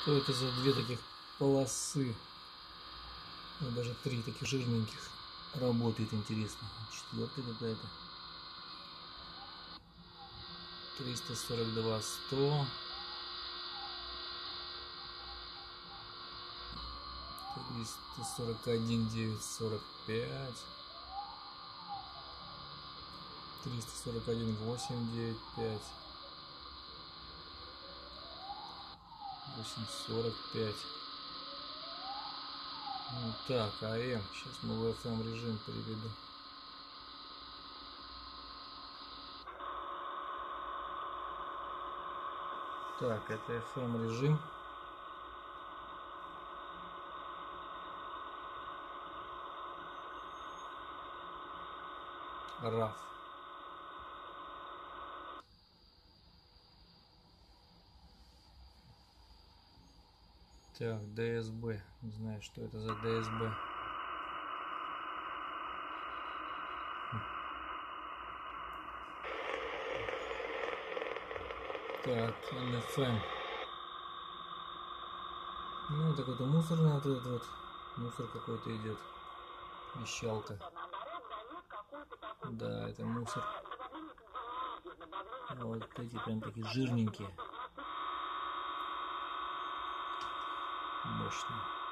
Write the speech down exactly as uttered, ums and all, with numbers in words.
Что это за две таких полосы? Ну, даже три таких жирненьких. Работает, интересно. Четвертая какая-то. триста сорок два, сто. триста сорок один, девятьсот сорок пять. триста сорок один, восемь, девять, пять. восемь, сорок пять. Ну, так, АМ. Сейчас мы в эф эм режим переведу. Так, это эф эм режим. раф. Так, ди эс би. Не знаю, что это за ди эс би. Так, эн эф эм. Ну, это какой-то мусорный вот этот вот. Мусор какой-то идет. Вещалка. Да, это мусор. А вот эти прям такие жирненькие. Мощные.